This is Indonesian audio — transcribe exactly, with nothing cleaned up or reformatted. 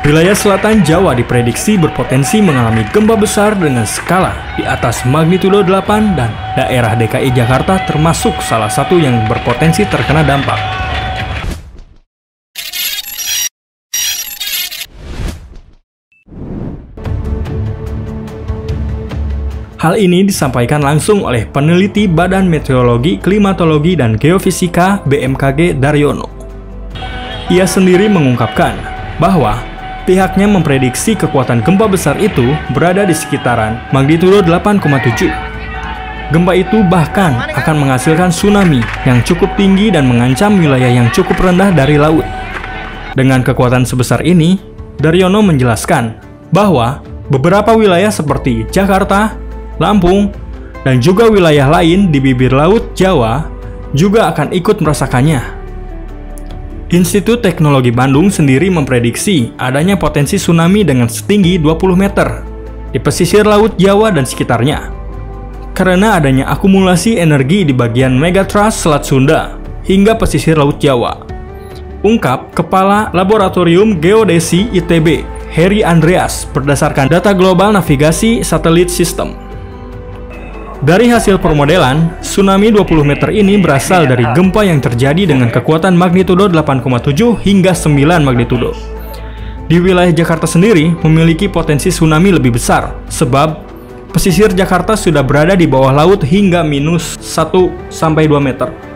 Wilayah selatan Jawa diprediksi berpotensi mengalami gempa besar dengan skala di atas magnitudo delapan dan daerah D K I Jakarta termasuk salah satu yang berpotensi terkena dampak. Hal ini disampaikan langsung oleh peneliti Badan Meteorologi, Klimatologi, dan Geofisika B M K G Daryono. Ia sendiri mengungkapkan bahwa pihaknya memprediksi kekuatan gempa besar itu berada di sekitaran magnitudo delapan koma tujuh. Gempa itu bahkan akan menghasilkan tsunami yang cukup tinggi dan mengancam wilayah yang cukup rendah dari laut. Dengan kekuatan sebesar ini, Daryono menjelaskan bahwa beberapa wilayah seperti Jakarta, Lampung, dan juga wilayah lain di bibir laut Jawa juga akan ikut merasakannya. Institut Teknologi Bandung sendiri memprediksi adanya potensi tsunami dengan setinggi dua puluh meter di pesisir laut Jawa dan sekitarnya, karena adanya akumulasi energi di bagian megatrust Selat Sunda hingga pesisir laut Jawa. Ungkap Kepala Laboratorium Geodesi I T B, Heri Andreas, berdasarkan data global navigasi satelit sistem. Dari hasil permodelan, tsunami dua puluh meter ini berasal dari gempa yang terjadi dengan kekuatan magnitudo delapan koma tujuh hingga sembilan magnitudo. Di wilayah Jakarta sendiri memiliki potensi tsunami lebih besar, sebab pesisir Jakarta sudah berada di bawah laut hingga minus satu sampai dua meter.